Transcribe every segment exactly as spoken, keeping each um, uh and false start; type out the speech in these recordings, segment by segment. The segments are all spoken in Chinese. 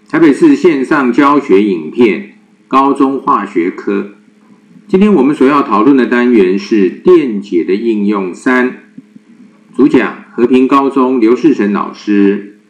台北市线上教学影片，高中化学科。今天我们所要讨论的单元是电解的应用三，主讲和平高中刘世成老师。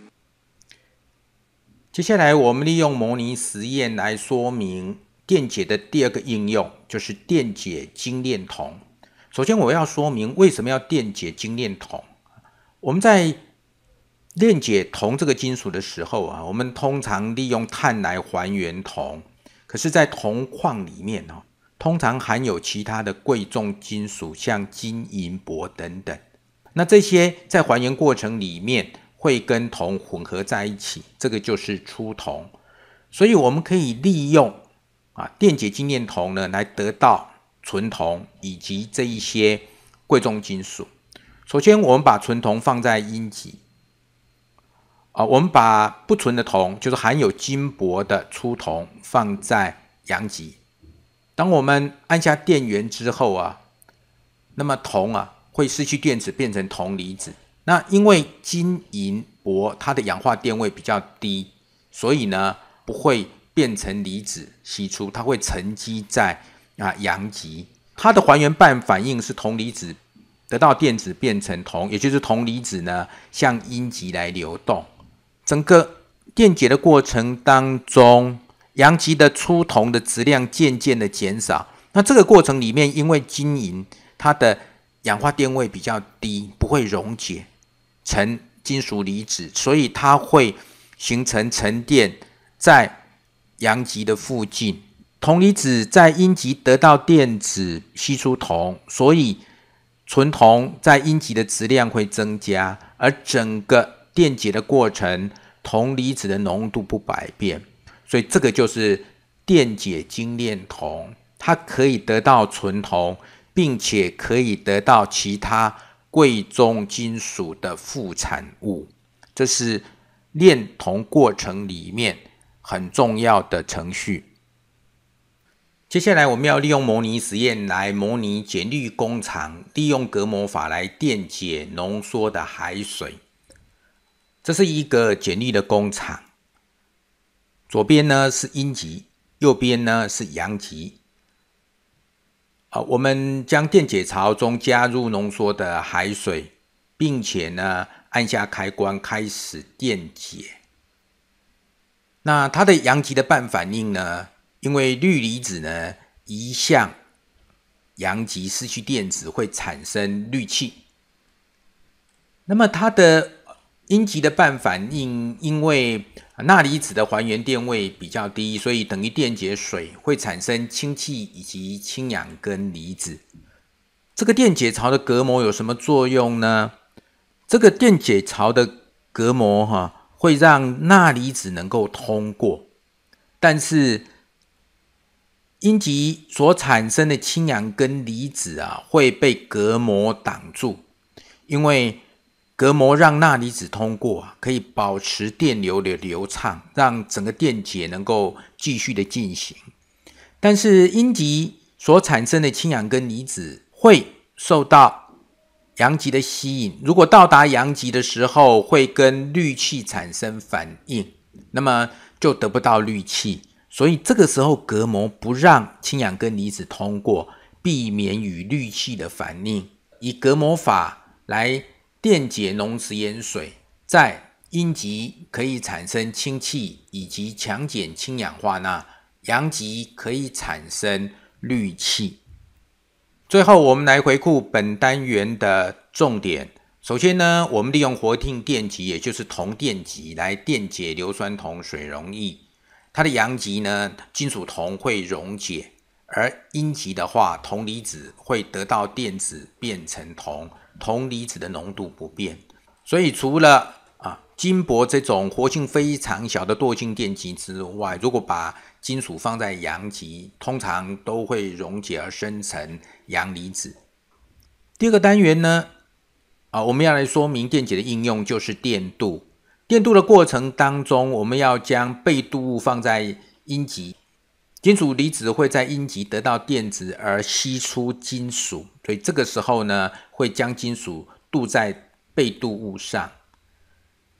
接下来我们利用模拟实验来说明电解的第二个应用，就是电解精炼铜。首先我要说明为什么要电解精炼铜。我们在炼解铜这个金属的时候啊，我们通常利用碳来还原铜，可是在铜矿里面哦，通常含有其他的贵重金属，像金、银、铂等等。那这些在还原过程里面会跟铜混合在一起，这个就是出铜。所以我们可以利用啊电解精炼铜呢，来得到纯铜以及这一些贵重金属。首先，我们把纯铜放在阴极。啊，我们把不纯的铜，就是含有金箔的粗铜，放在阳极。当我们按下电源之后啊，那么铜啊会失去电子，变成铜离子。那因为金、银、铂它的氧化电位比较低，所以呢不会变成离子析出，它会沉积在啊阳极。它的还原半反应是铜离子得到电子变成铜，也就是铜离子呢向阴极来流动。整个电解的过程当中，阳极的出铜的质量渐渐的减少。那这个过程里面，因为金银它的氧化电位比较低，不会溶解成金属离子，所以它会形成沉淀在阳极的附近。铜离子在阴极得到电子析出铜，所以纯铜在阴极的质量会增加，而整个电解的过程，铜离子的浓度不改变，所以这个就是电解精炼铜，它可以得到纯铜，并且可以得到其他贵重金属的副产物，这是炼铜过程里面很重要的程序。接下来我们要利用模拟实验来模拟碱氯工厂利用隔膜法来电解浓缩的海水。这是一个碱氯的工厂，左边呢是阴极，右边呢是阳极。啊，我们将电解槽中加入浓缩的海水，并且呢按下开关开始电解。那它的阳极的半反应呢，因为氯离子呢移向阳极失去电子，会产生氯气。那么它的阴极的半反应，因为钠离子的还原电位比较低，所以等于电解水会产生氢气以及氢氧根离子。这个电解槽的隔膜有什么作用呢？这个电解槽的隔膜哈，会让钠离子能够通过，但是阴极所产生的氢氧根离子啊，会被隔膜挡住，因为隔膜让钠离子通过，可以保持电流的流畅，让整个电解能够继续的进行。但是阴极所产生的氢氧根离子会受到阳极的吸引，如果到达阳极的时候，会跟氯气产生反应，那么就得不到氯气，所以这个时候隔膜不让氢氧根离子通过，避免与氯气的反应，以隔膜法来电解浓食盐水，在阴极可以产生氢气以及强碱氢氧化钠，阳极可以产生氯气。最后我们来回顾本单元的重点。首先呢，我们利用活性电极，也就是铜电极来电解硫酸铜水溶液。它的阳极呢，金属铜会溶解，而阴极的话，铜离子会得到电子变成铜，铜离子的浓度不变。所以除了啊金箔这种活性非常小的惰性电极之外，如果把金属放在阳极，通常都会溶解而生成阳离子。第二个单元呢，啊我们要来说明电解的应用，就是电镀。电镀的过程当中，我们要将被镀物放在阴极，金属离子会在阴极得到电子而析出金属，所以这个时候呢，会将金属镀在被镀物上。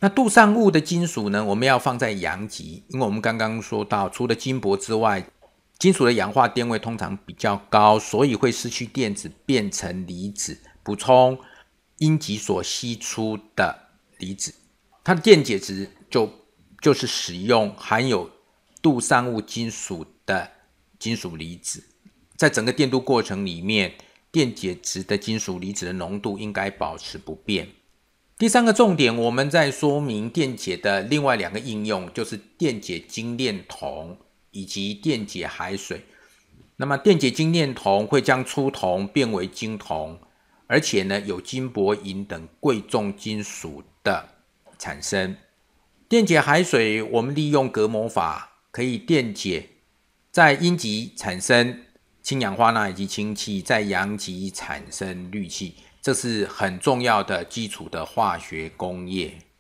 那镀上物的金属呢，我们要放在阳极，因为我们刚刚说到，除了金箔之外，金属的氧化电位通常比较高，所以会失去电子变成离子，补充阴极所析出的离子。它的电解质就就是使用含有镀上物金属的金属离子。在整个电镀过程里面，电解质的金属离子的浓度应该保持不变。第三个重点，我们在说明电解的另外两个应用，就是电解精炼铜以及电解海水。那么电解精炼铜会将粗铜变为精铜，而且呢有金铂银等贵重金属的产生。电解海水，我们利用隔膜法可以电解，在阴极产生氢氧化钠以及氢气，在阳极产生氯气，这是很重要的基础的化学工业。